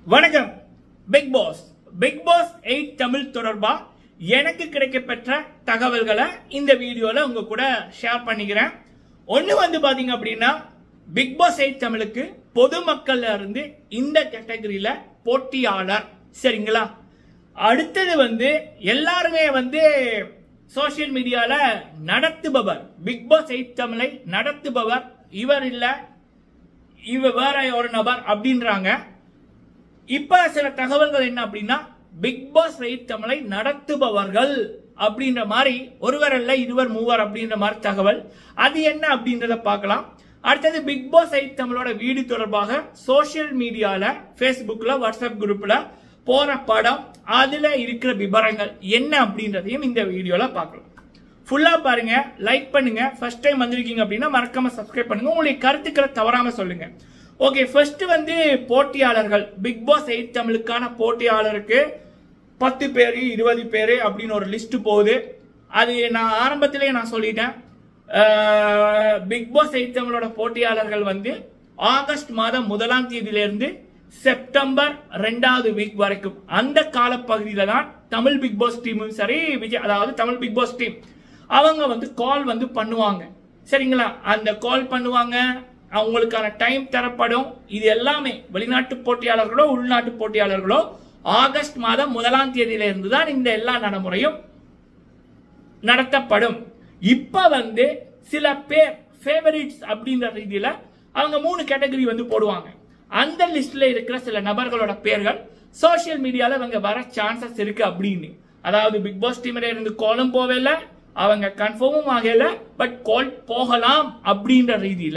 வணக்கம். Big pass 8 Tamil தொடர்பா எனக்கு கிடைக்கப்பெற்ற தகவல்களை இந்த வீடியோல உங்க கூட ஷேர் பண்ணிக்கிறேன். ஒண்ணு வந்து பாத்தீங்க அப்படின்னா பிக் பாஸ் 8 தமிழுக்கு பொதுமக்கள்ல இருந்து இந்த கேட்டகரியில போட்டியாளர், சரிங்களா? அடுத்தது வந்து எல்லாருமே வந்து சோசியல் மீடியால நடத்துபவர், பிக் பாஸ் 8 தமிழை நடத்துபவர் இவர் இல்ல, இவர் வேற ஒரு நபர் அப்படின்றாங்க. இப்ப சில தகவல்கள் என்ன அப்படின்னா பிக் பாஸ் 8 தமிழை நடத்துபவர்கள் அப்படின்ற மாதிரி ஒருவர் அல்ல இருவர் மூவர் அப்படின்ற மாதிரி தகவல். அது என்ன அப்படின்றத பார்க்கலாம். அடுத்தது பிக் பாஸ் 8 தமிழோட வீடியோ தொடர்பாக சோசியல் மீடியால, பேஸ்புக்ல, வாட்ஸ்அப் குரூப்ல போற படம், அதுல இருக்கிற விவரங்கள் என்ன அப்படின்றதையும் இந்த வீடியோல பார்க்கலாம். ஃபுல்லா பாருங்க, லைக் பண்ணுங்க. ஃபர்ஸ்ட் டைம் வந்திருக்கீங்க அப்படின்னா மறக்காம சப்ஸ்கிரைப் பண்ணுங்க. உங்களுடைய கருத்துக்களை தவறாம சொல்லுங்க. ஓகே, ஃபர்ஸ்ட் வந்து போட்டியாளர்கள். பிக் பாஸ் 8 தமிழுக்கான போட்டியாளருக்கு 10 பேர் 20 பேர் அப்படின்னு ஒரு லிஸ்ட் போகுது. அது நான் ஆரம்பத்திலே நான் சொல்லிட்டேன். பிக் பாஸ் 8 தமிழோட போட்டியாளர்கள் வந்து ஆகஸ்ட் மாதம் 1ஆம் தேதியிலிருந்து செப்டம்பர் 2வது வீக் வரைக்கும் அந்த காலப்பகுதியில தான் தமிழ் பிக் பாஸ் டீமும் சரி, விஜய் அதாவது தமிழ் பிக் பாஸ் டீம் அவங்க வந்து கால் வந்து பண்ணுவாங்க, சரிங்களா? அந்த கால் பண்ணுவாங்க, அவங்களுக்கான டைம் தரப்படும். இது எல்லாமே வெளிநாட்டு போட்டியாளர்களோ உள்நாட்டு போட்டியாளர்களோ ஆகஸ்ட் மாதம் 1ஆம் தேதியிலிருந்து தான் இந்த எல்லா நடைமுறையும் நடத்தப்படும். இப்ப வந்து சில பேர் ஃபேவரிட்ஸ் அப்படின்ற ரீதியில அவங்க 3 கேட்டகரி வந்து போடுவாங்க. அந்த லிஸ்ட்ல இருக்கிற சில நபர்களோட பேர்கள் சோசியல் மீடியால அவங்க வர சான்சஸ் இருக்கு அப்படின்னு. அதாவது பிக் பாஸ் டீம்ல இருந்து காலும் போகல, அவங்க கன்ஃபார்மும் ஆகல, பட் கால் போகலாம் அப்படின்ற ரீதியில.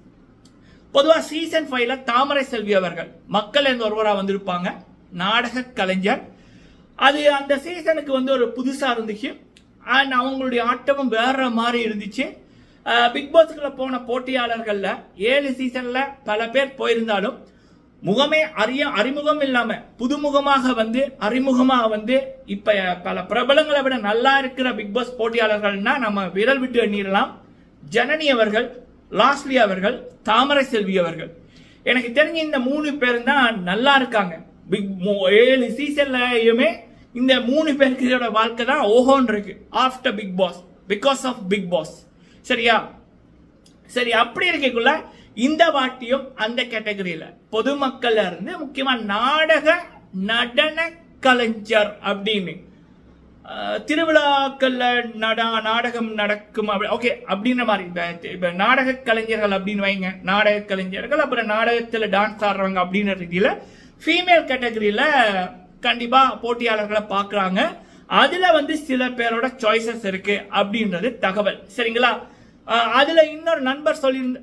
பொதுவா சீசன் 5ல தாமரை செல்வி அவர்கள் மக்கள் என்ற ஒருவரா வந்திருப்பாங்க, நாடக கலைஞர். அது அந்த சீசனுக்கு வந்து ஒரு புதுசா இருந்துச்சு. அண்ட் அவங்களுடைய ஆட்டமும் வேற மாதிரி இருந்துச்சு. பிக் பாஸ்க்குள்ள போன போட்டியாளர்கள்ல 7 சீசன்ல பல பேர் போயிருந்தாலும் முகமே அறிமுகம் இல்லாம புதுமுகமாக வந்து அறிமுகமாக வந்து இப்ப பல பிரபலங்களை விட நல்லா இருக்கிற பிக் பாஸ் போட்டியாளர்கள்னா நம்ம விரல் விட்டு எண்ணிடலாம். ஜனனி அவர்கள், லாஸ்லி அவர்கள், தாமரை செல்வி அவர்கள். எனக்கு தெரிஞ்ச இந்த 3 பேரும் தான் நல்லா இருக்காங்க. 7 சீசன்லயுமே இந்த 3 பேருக்கு வாழ்க்கை தான் ஓஹோன்னு இருக்கு after Bigg Boss, because of Bigg Boss. சரியா? சரி, அப்படி இருக்கக்குள்ள இந்த வாட்டியும் அந்த கேட்டகரியில பொதுமக்கள்ல இருந்து முக்கியமா நாடக நடன கலைஞர் அப்படின்னு திருவிழாக்கள்ல நாடகம் நடக்கும் ஓகே அப்படின்ற மாதிரி இப்ப நாடக கலைஞர்கள் அப்படின்னு வைங்க, நாடக கலைஞர்கள், அப்புறம் நாடகத்துல டான்ஸ் ஆடுறவங்க அப்படின்ற ரீதியில ஃபீமேல் கேட்டகரியில கண்டிப்பா போட்டியாளர்களை பாக்குறாங்க. அதுல வந்து சில பேரோட சாய்ஸஸ் இருக்கு அப்படின்றது தகவல், சரிங்களா? அதுல இன்னொரு நண்பர்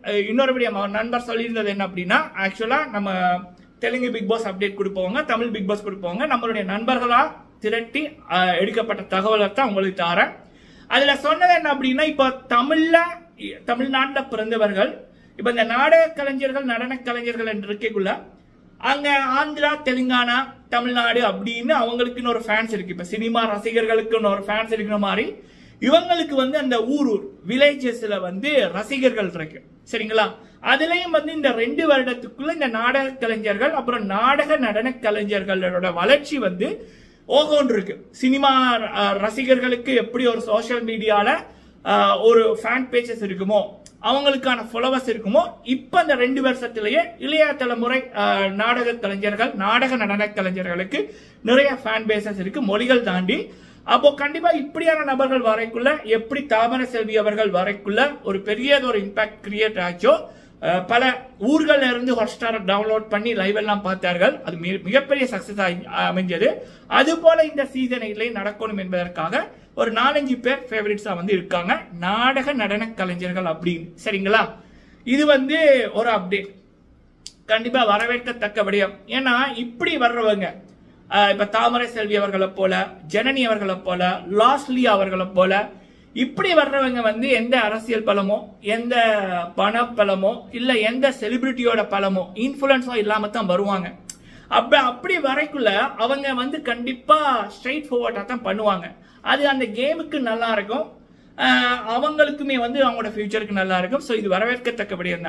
சொல்லியிருந்தது என்ன அப்படின்னா, ஆக்சுவலா நம்ம தெலுங்கு பிக் பாஸ் அப்டேட் கொடுப்பவங்க, தமிழ் பிக் பாஸ் கொடுப்பவங்க, நம்மளுடைய நண்பர்களா திரட்டி எடுக்கப்பட்ட தகவலை தான் உங்களுக்கு தரேன். அதுல சொன்னது என்ன அப்படின்னா, இப்ப தமிழ்நாட்டுல பிறந்தவர்கள், இப்ப இந்த நாடக கலைஞர்கள் நடன கலைஞர்கள் என்று இருக்கக்குள்ள அங்க ஆந்திரா, தெலுங்கானா, தமிழ்நாடு அப்படின்னு அவங்களுக்குன்னு ஒரு ஃபேன்ஸ் இருக்கு. இப்ப சினிமா ரசிகர்களுக்குன்னு ஒரு ஃபேன்ஸ் இருக்கிற மாதிரி இவங்களுக்கு வந்து அந்த ஊர் வில்லேஜஸ்ல வந்து ரசிகர்கள் இருக்கு, சரிங்களா? அதுலயும் வந்து இந்த 2 வருடத்துக்குள்ள இந்த நாடக கலைஞர்கள் அப்புறம் நாடக நடன கலைஞர்களோட வளர்ச்சி வந்து ஓகோன் இருக்கு. சினிமா ரசிகர்களுக்கு எப்படி ஒரு சோசியல் மீடியால ஒரு ஃபேன் பேஜஸ் இருக்குமோ, அவங்களுக்கான ஃபாலோவர்ஸ் இருக்குமோ, இப்ப அந்த 2 வருஷத்திலேயே இளைய தலைமுறை நாடக கலைஞர்கள், நாடக நடன கலைஞர்களுக்கு நிறைய ஃபேன் பேசஸ் இருக்கு, மொழிகள் தாண்டி. அப்போ கண்டிப்பா இப்படியான நபர்கள் வரைக்குள்ள, எப்படி தாமரை செல்வி அவர்கள் வரைக்குள்ள ஒரு பெரிய ஒரு இம்பாக்ட் கிரியேட் ஆச்சோ, பல ஊர்கள்ல இருந்து ஹாட்ஸ்டார் டவுன்லோட் பண்ணி லைவ் எல்லாம் பார்த்தார்கள். அது மிகப்பெரிய சக்சஸ் அமைஞ்சது. அது போல இந்த சீசனிலே நடக்கணும் என்பதற்காக ஒரு 4-5 பேர் ஃபேவரிட்ஸா வந்து இருக்காங்க, நாடக நடன கலைஞர்கள் அப்படின்னு, சரிங்களா? இது வந்து ஒரு அப்டேட், கண்டிப்பா வரவேற்கத்தக்க விடயம். ஏன்னா இப்படி வர்றவங்க, இப்ப தாமரை செல்வி அவர்களை போல, ஜனனி அவர்களை போல, லாஸ்லி அவர்களை போல இப்படி வர்றவங்க வந்து எந்த அரசியல் பலமோ, எந்த பண பலமோ, இல்ல எந்த செலிபிரிட்டியோட பலமோ, இன்ஃபுளுன்ஸோ இல்லாம தான் வருவாங்க. அப்படி வரைக்குள்ள அவங்க வந்து கண்டிப்பா ஸ்ட்ரைட் ஃபார்வர்டா தான் பண்ணுவாங்க. அது அந்த கேமுக்கு நல்லா இருக்கும், அவங்களுக்குமே வந்து அவங்களோட ஃபியூச்சருக்கு நல்லா இருக்கும். ஸோ இது வரவேற்கத்தக்க விடயம் தான்.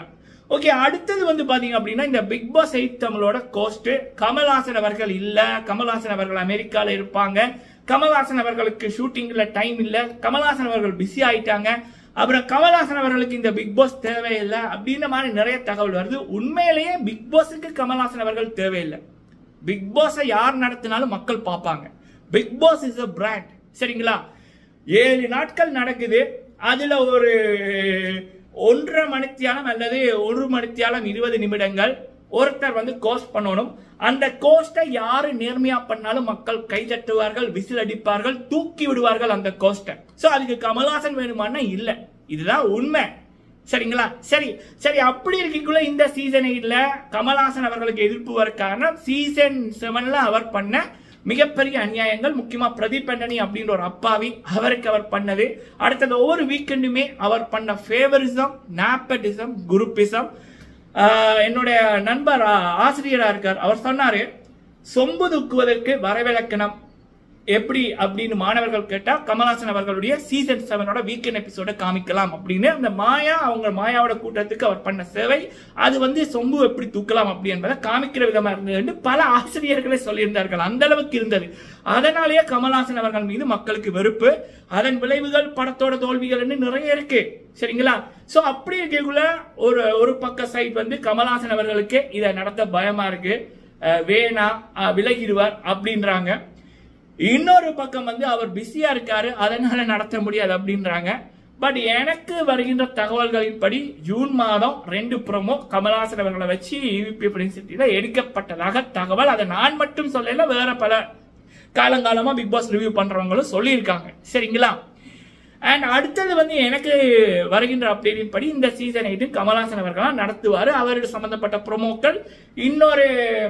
ஓகே, அடுத்தது வந்து பாத்தீங்க அப்படின்னா இந்த பிக் பாஸ் 8 தமிழோட கோஸ்ட் கமல்ஹாசன் அவர்கள் இல்ல. கமல்ஹாசன் அவர்கள் அமெரிக்கால இருப்பாங்க. கமல்ஹாசன் அவர்களுக்கு ஷூட்டிங்ல டைம் இல்ல. கமல்ஹாசன் அவர்கள் பிஸி ஆயிட்டாங்க. அப்புறம் கமல்ஹாசன் அவர்களுக்கு இந்த பிக் பாஸ் தேவையில்லை அப்படின்ற மாதிரி நிறைய தகவல் வருது. உண்மையிலேயே பிக் பாஸுக்கு கமல்ஹாசன் அவர்கள் தேவையில்லை. பிக் பாஸை யார் நடத்தினாலும் மக்கள் பார்ப்பாங்க. Bigg Boss is a brand. சரிங்களா? 7 நாட்கள் நடக்குது. அதுல ஒரு 1.5 மணித்தியாலம் அல்லது 1 மணித்தியாலம் 20 நிமிடங்கள் ஒருத்தர் வந்து கோஸ்ட் பண்ணணும். அந்த கோஸ்டை யாரு நேர்மையா பண்ணாலும் மக்கள் கை தட்டுவார்கள், விசில் அடிப்பார்கள், தூக்கி விடுவார்கள் அந்த கோஸ்டை. சோ அதுக்கு கமல்ஹாசன் வேணுமானா இல்ல. இதுதான் உண்மை. சரிங்களா? சரி சரி அப்படி இருக்கக்குள்ள இந்த சீசன் 8ல கமல்ஹாசன் அவர்களுக்கு எதிர்ப்பு வர காரணம் சீசன் 7ல அவர் பண்ண மிகப்பெரிய அநியாயங்கள். முக்கியமா பிரதீப் ஆண்டனி அப்படின்ற ஒரு அப்பாவி அவருக்கு அவர் பண்ணது. அடுத்தது ஒவ்வொரு வீக்கெண்டுமே அவர் பண்ண ஃபேவரிசம், நாப்படிசம், குரூப்பிசம். என்னுடைய நண்பர் ஆசிரியரா இருக்கார், அவர் சொன்னாரு சொம்பு தூக்குவதற்கு வரவிலக்கணம் எப்படி அப்படின்னு மாணவர்கள் கேட்டா கமல்ஹாசன் அவர்களுடைய சீசன் 7ஓட வீக்கெண்ட் எபிசோட காமிக்கலாம் அப்படின்னு. அந்த மாயாவோட கூட்டத்துக்கு அவர் பண்ண சேவை அது வந்து சொம்பு எப்படி தூக்கலாம் அப்படி என்பதை காமிக்கிற விதமா இருந்தது பல ஆசிரியர்களே சொல்லியிருந்தார்கள். அந்த அளவுக்கு இருந்தது. அதனாலேயே கமல்ஹாசன் அவர்கள் மீது மக்களுக்கு வெறுப்பு. அதன் விளைவுகள் படத்தோட தோல்விகள் நிறைய இருக்கு. சரிங்களா? சோ அப்படி இருக்கக்குள்ள ஒரு பக்க சைட் வந்து கமல்ஹாசன் அவர்களுக்கு இதை நடத்த பயமா இருக்கு, வேணா விலகிடுவார் அப்படின்றாங்க. இன்னொரு பக்கம் வந்து அவர் பிஸியா இருக்காரு, அதனால நடத்த முடியாது அப்படின்றாங்க. பட் எனக்கு வருகின்ற தகவல்களின்படி ஜூன் மாதம் 2 ப்ரோமோ கமல்ஹாசன் அவர்களை வச்சு ஈவிபி பிரின்சிட்டியில எடுக்கப்பட்டதாக தகவல். அதை நான் மட்டும் சொல்லல, வேற பல காலங்காலமா பிக் பாஸ் ரிவ்யூ பண்றவங்களும் சொல்லியிருக்காங்க. சரிங்களா? அண்ட் அடுத்தது வந்து எனக்கு வருகின்ற அப்டேட்டின் படி இந்த சீசன் 8 கமல்ஹாசன் அவர்களா நடத்துவாரு. அவருக்கு சம்பந்தப்பட்ட ப்ரோமோக்கள் இன்னொரு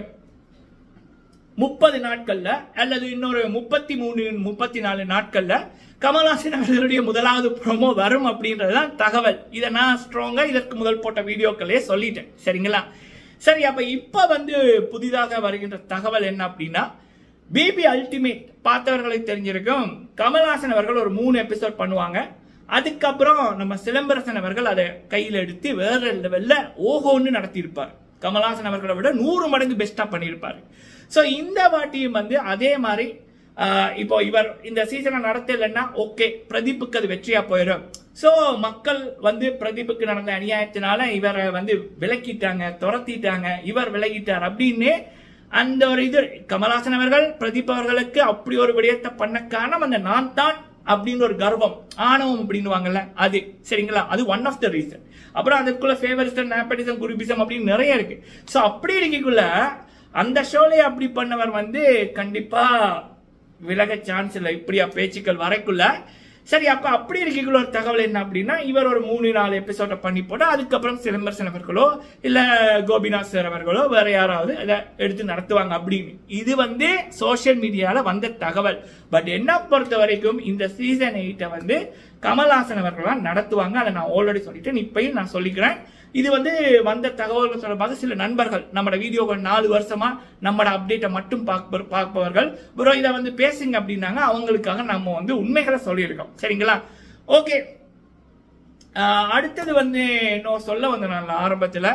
30 நாட்கள்ல அல்லது இன்னொரு 33-34 நாட்கள்ல கமல்ஹாசன் அவர்களுடைய முதலாவது ப்ரோமோ வரும் அப்படின்றதுதான் தகவல். இதை நான் ஸ்ட்ராங்கா இதற்கு முதல் போட்ட வீடியோக்களே சொல்லிட்டேன். சரிங்களா? சரி, அப்ப இப்ப வந்து புதிதாக வருகின்ற தகவல் என்ன அப்படின்னா, பிபி அல்டிமேட் பார்த்தவர்களை தெரிஞ்சிருக்கும். கமல்ஹாசன் அவர்கள் ஒரு 3 எபிசோட் பண்ணுவாங்க. அதுக்கப்புறம் நம்ம சிலம்பரசன் அவர்கள் அதை கையில் எடுத்து வேற லெவல்ல ஓஹோன்னு நடத்தியிருப்பார். கமல்ஹாசன் அவர்களை விட 100 மடங்கு பெஸ்டா பண்ணியிருப்பாரு. சோ இந்த வாட்டியும் வந்து அதே மாதிரி இப்போ இவர் இந்த சீசனை நடத்தலைன்னா ஓகே, பிரதீப்புக்கு அது வெற்றியா போயிடும். சோ மக்கள் வந்து பிரதீப்புக்கு நடந்த அநியாயத்தினால இவரை வந்து விலக்கிட்டாங்க, துரத்திட்டாங்க, இவர் விலகிட்டார் அப்படின்னு அந்த ஒரு இது கமல்ஹாசன் அவர்கள் பிரதீப் அவர்களுக்கு அப்படி ஒரு விடயத்தை பண்ண காரணம் அந்த நான் தான் அப்படின்னு ஒரு கர்வம், ஆணவம் அப்படின்னுவாங்கல்ல அது. சரிங்களா? அது ஒன் ஆஃப் த ரீசன். அப்புறம் அதுக்குள்ள ஃபேவரிசம், நாப்படிசம், குரூபிசம் அப்படின்னு நிறைய இருக்கு. சோ அப்படி இருக்கக்குள்ள அந்த ஷோலே அப்படி பண்ணவர் வந்து கண்டிப்பா விலக சான்ஸ் இல்லை இப்படியா பேச்சுக்கள் வரைக்குள்ள. சரி, அப்ப அப்படி இருக்கக்குள்ள ஒரு தகவல் என்ன அப்படின்னா, இவர் ஒரு 3-4 எபிசோட பண்ணி போட்டு அதுக்கப்புறம் சிலம்பரசன் அவர்களோ இல்ல கோபிநாத் சார் அவர்களோ வேற யாராவது அதை எடுத்து நடத்துவாங்க அப்படின்னு. இது வந்து சோசியல் மீடியால வந்த தகவல். பட் என்ன பொறுத்த வரைக்கும் இந்த சீசன் 8 வந்து கமல்ஹாசன் அவர்கள் நடத்துவாங்க. அதை நான் ஆல்ரெடி சொல்லிட்டேன், இப்பயும் நான் சொல்லிக்கிறேன். இது வந்து வந்த தகவல்கள் தொடர்பாக சில நண்பர்கள் நம்மட வீடியோக்கள் 4 வருஷமா நம்மட அப்டேட்டை மட்டும் பார்ப்பவர்கள் ப்ரோ இதை வந்து பேசுங்க அப்படின்னாங்க. அவங்களுக்காக நம்ம வந்து உண்மைகளை சொல்லியிருக்கோம். சரிங்களா? ஓகே, அடுத்தது வந்து இன்னும் சொல்ல வந்த நான் ஆரம்பத்தில்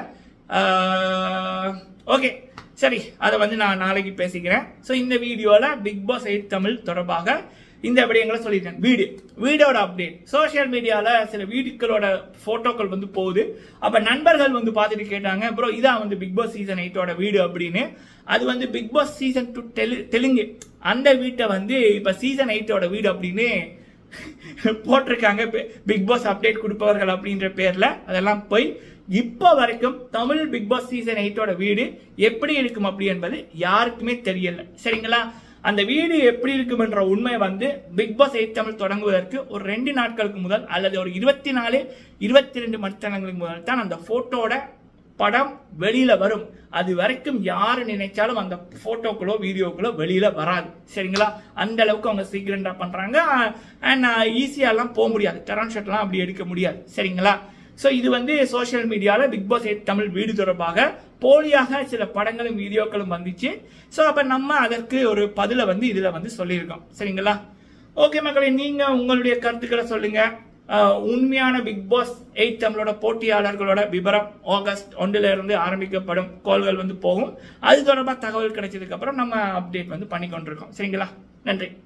ஓகே சரி, அதை வந்து நான் நாளைக்கு பேசிக்கிறேன். ஸோ இந்த வீடியோல பிக் பாஸ் 8 தமிழ் தொடர்பாக இந்த விடயங்களை சொல்லிட்டேன். வீடியோட அப்டேட் சோசியல் மீடியால சில வீடியோக்களோட போட்டோக்கள் வந்து போகுது. அப்ப நண்பர்கள் வந்து பார்த்துட்டு கேட்டாங்க, ப்ரோ இதான் வந்து பிக் பாஸ் சீசன் 8ஓட வீடு அப்படின்னு. அது வந்து பிக் பாஸ் சீசன் 2 தெலுங்கு அந்த வீட்டை வந்து இப்ப சீசன் 8ஓட வீடு அப்படின்னு போட்டிருக்காங்க. பிக் பாஸ் அப்டேட் கொடுப்பவர்கள் அப்படின்ற பேர்ல அதெல்லாம் போய் இப்ப வரைக்கும் தமிழ் பிக் பாஸ் சீசன் 8ஓட வீடு எப்படி இருக்கும் அப்படி என்பது யாருக்குமே தெரியல. சரிங்களா? அந்த வீடு எப்படி இருக்கும் என்ற உண்மை வந்து பிக் பாஸ் 8 தமிழ் தொடங்குவதற்கு ஒரு 2 நாட்களுக்கு முதல் அல்லது ஒரு 24-22 மணித்தனங்களுக்கு முதல் தான் அந்த போட்டோட படம் வெளியில வரும். அது வரைக்கும் யாரு நினைச்சாலும் அந்த போட்டோக்களோ வீடியோக்களோ வெளியில வராது. சரிங்களா? அந்த அளவுக்கு அவங்க சீக்கிரண்டா பண்றாங்க. அண்ட் ஈஸியா எல்லாம் போக முடியாது, டெரான் ஷாட்லாம் அப்படி எடுக்க முடியாது. சரிங்களா? சோ இது வந்து சோசியல் மீடியால பிக் பாஸ் 8 தமிழ் வீடு தொடர்பாக போலியாக சில படங்களும் வீடியோக்களும் வந்துச்சு. சோ அப்ப நம்ம அதற்கு ஒரு பதில வந்து இதுல வந்து சொல்லியிருக்கோம். சரிங்களா? ஓகே மக்களே, நீங்க உங்களுடைய கருத்துக்களை சொல்லுங்க. உண்மையான பிக் பாஸ் 8 தமிழோட போட்டியாளர்களோட விவரம் ஆகஸ்ட் 1 இருந்து ஆரம்பிக்கப்படும். கோல்கள் வந்து போகும். அது தொடர்பாக தகவல் கிடைச்சதுக்கு அப்புறம் நம்ம அப்டேட் வந்து பண்ணி கொண்டிருக்கோம். சரிங்களா? நன்றி.